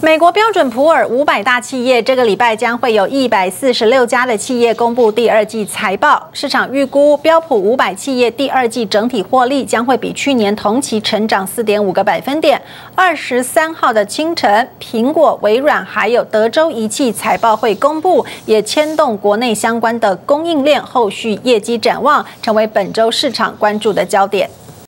美国标准普尔500大企业这个礼拜将会有146家的企业公布第二季财报，市场预估标普500企业第二季整体获利将会比去年同期成长4.5个百分点。23号的清晨，苹果、微软还有德州仪器财报会公布，也牵动国内相关的供应链后续业绩展望，成为本周市场关注的焦点。